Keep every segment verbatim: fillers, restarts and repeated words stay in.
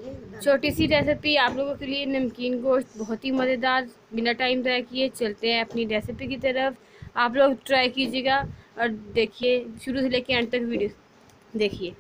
छोटी सी रेसिपी आप लोगों के लिए, नमकीन गोश्त, बहुत ही मज़ेदार। बिना टाइम ज़ाया किए चलते हैं अपनी रेसिपी की तरफ। आप लोग ट्राई कीजिएगा और देखिए, शुरू से लेके एंड तक वीडियो देखिए।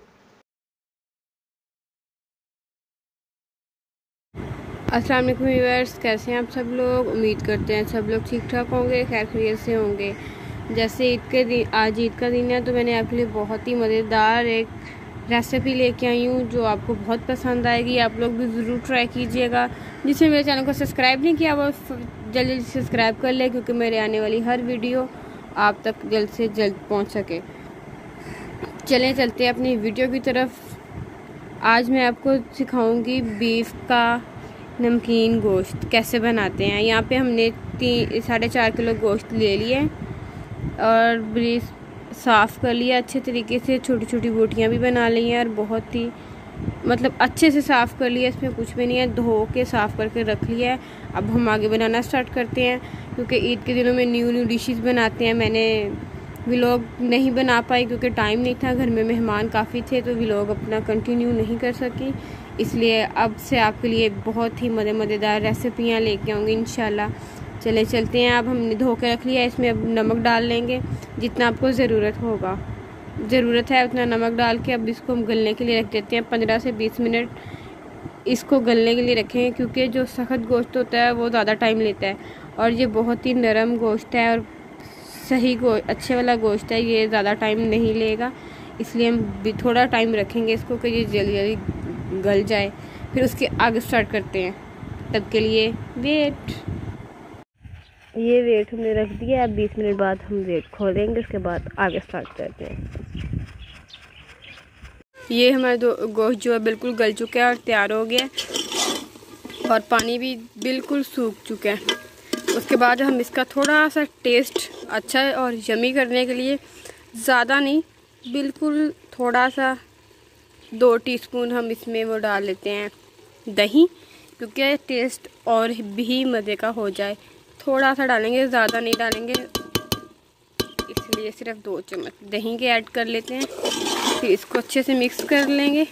अस्सलाम वालेकुम व्यूअर्स, कैसे हैं आप सब लोग? उम्मीद करते हैं सब लोग ठीक ठाक होंगे, खैर खैरियत से होंगे। जैसे ईद के दिन, आज ईद का दिन है, तो मैंने आपके लिए बहुत ही मज़ेदार एक रेसिपी लेके आई हूँ जो आपको बहुत पसंद आएगी। आप लोग भी ज़रूर ट्राई कीजिएगा। जिसने मेरे चैनल को सब्सक्राइब नहीं किया वो जल्दी जल्दी सब्सक्राइब कर ले, क्योंकि मेरे आने वाली हर वीडियो आप तक जल्द से जल्द पहुँच सके। चलें चलते हैं अपनी वीडियो की तरफ। आज मैं आपको सिखाऊंगी बीफ का नमकीन गोश्त कैसे बनाते हैं। यहाँ पे हमने तीन साढ़े चार किलो गोश्त ले लिए और ब्रीस साफ़ कर लिया अच्छे तरीके से, छोटी छोटी बोटियाँ भी बना ली हैं और बहुत ही मतलब अच्छे से साफ़ कर लिया, इसमें कुछ भी नहीं है, धो के साफ़ करके रख लिया है। अब हम आगे बनाना स्टार्ट करते हैं, क्योंकि ईद के दिनों में न्यू न्यू डिशेस बनाते हैं। मैंने व्लॉग नहीं बना पाई क्योंकि टाइम नहीं था, घर में मेहमान काफ़ी थे, तो व्लॉग अपना कंटिन्यू नहीं कर सकी। इसलिए अब से आपके लिए बहुत ही मज़े मज़ेदार रेसिपियाँ लेके आऊँगी इंशाल्लाह। चले चलते हैं। अब हमने धो के रख लिया, इसमें अब नमक डाल लेंगे जितना आपको ज़रूरत होगा, ज़रूरत है उतना नमक डाल के अब इसको हम गलने के लिए रख देते हैं। पंद्रह से बीस मिनट इसको गलने के लिए रखेंगे, क्योंकि जो सख्त गोश्त होता है वो ज़्यादा टाइम लेता है और ये बहुत ही नरम गोश्त है और सही गो अच्छे वाला गोश्त है, ये ज़्यादा टाइम नहीं लेगा। इसलिए हम भी थोड़ा टाइम रखेंगे इसको कि ये जल्दी जल्दी गल जाए, फिर उसके आगे स्टार्ट करते हैं। तब के लिए वेट। ये वेट हमने रख दिया। अब बीस मिनट बाद हम वेट खोलेंगे, उसके बाद आगे स्टार्ट करते हैं। ये हमारा दो गोश्त जो है बिल्कुल गल चुका है और तैयार हो गया है और पानी भी बिल्कुल सूख चुका है। उसके बाद हम इसका थोड़ा सा टेस्ट अच्छा और यमी करने के लिए, ज़्यादा नहीं, बिल्कुल थोड़ा सा दो टीस्पून हम इसमें वो डाल लेते हैं दही, क्योंकि टेस्ट और भी मज़े का हो जाए। थोड़ा सा डालेंगे, ज़्यादा नहीं डालेंगे, इसलिए सिर्फ दो चम्मच दही के ऐड कर लेते हैं। फिर इसको अच्छे से मिक्स कर लेंगे।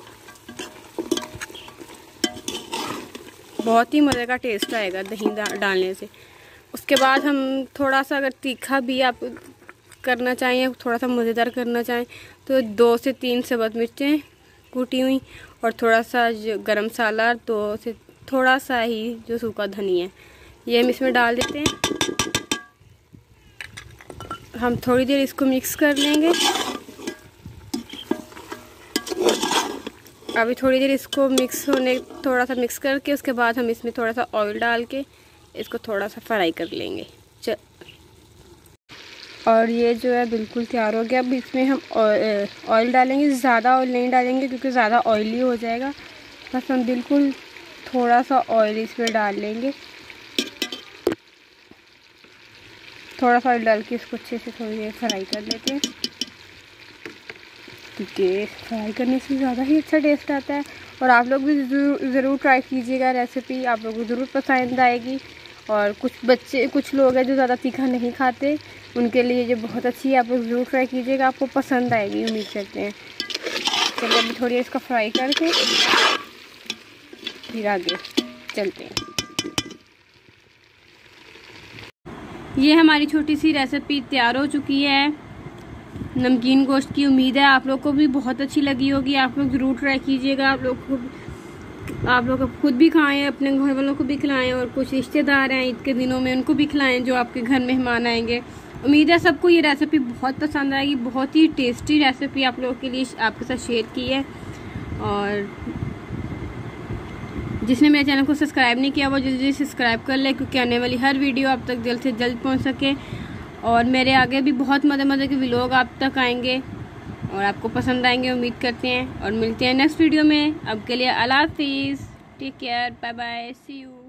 बहुत ही मज़े का टेस्ट आएगा दही डालने से। उसके बाद हम थोड़ा सा, अगर तीखा भी आप करना चाहें, थोड़ा सा मज़ेदार करना चाहें, तो दो से तीन सब्ज़ मिर्चें कूटी हुई और थोड़ा सा जो गरम मसाला, दो से थोड़ा सा ही जो सूखा धनिया है, ये हम इसमें डाल देते हैं। हम थोड़ी देर इसको मिक्स कर लेंगे। अभी थोड़ी देर इसको मिक्स होने थोड़ा सा मिक्स करके उसके बाद हम इसमें थोड़ा सा ऑयल डाल के इसको थोड़ा सा फ्राई कर लेंगे। चल, और ये जो है बिल्कुल तैयार हो गया। अब इसमें हम ऑयल डालेंगे, ज़्यादा ऑयल नहीं डालेंगे क्योंकि ज़्यादा ऑयली हो जाएगा। बस हम बिल्कुल थोड़ा सा ऑयल इसमें डाल लेंगे। थोड़ा सा ऑयल डाल के इसको अच्छे से थोड़ी देर फ्राई कर लेते हैं, क्योंकि फ्राई करने से ज़्यादा ही अच्छा टेस्ट आता है। और आप लोग भी ज़रूर ट्राई कीजिएगा रेसिपी, आप लोगों को ज़रूर पसंद आएगी। और कुछ बच्चे कुछ लोग हैं जो ज़्यादा तीखा नहीं खाते, उनके लिए ये बहुत अच्छी है। आप लोग ज़रूर ट्राई कीजिएगा, आपको पसंद आएगी, उम्मीद करते हैं। चलिए अभी थोड़ी इसका फ्राई करके फिर आगे चलते हैं। ये हमारी छोटी सी रेसिपी तैयार हो चुकी है नमकीन गोश्त की। उम्मीद है आप लोग को भी बहुत अच्छी लगी होगी। आप लोग ज़रूर ट्राई कीजिएगा। आप लोग खुद आप लोग खुद भी खाएं, अपने घर वालों को भी खिलाएं, और कुछ रिश्तेदार हैं ईद के दिनों में उनको भी खिलाएं जो आपके घर मेहमान आएंगे। उम्मीद है सबको ये रेसिपी बहुत पसंद आएगी। बहुत ही टेस्टी रेसिपी आप लोगों के लिए आपके साथ शेयर की है। और जिसने मेरे चैनल को सब्सक्राइब नहीं किया वो जल्दी सब्सक्राइब कर ले, क्योंकि आने वाली हर वीडियो आप तक जल्द से जल्द पहुंच सके। और मेरे आगे भी बहुत मज़े मज़े के व्लॉग आप तक आएंगे और आपको पसंद आएंगे, उम्मीद करते हैं। और मिलते हैं नेक्स्ट वीडियो में। अब के लिए अल्लाह हाफिज़, take care, bye bye, see you.